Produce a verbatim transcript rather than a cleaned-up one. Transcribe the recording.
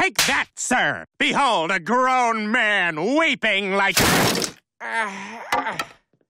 Take that, sir! Behold a grown man weeping like...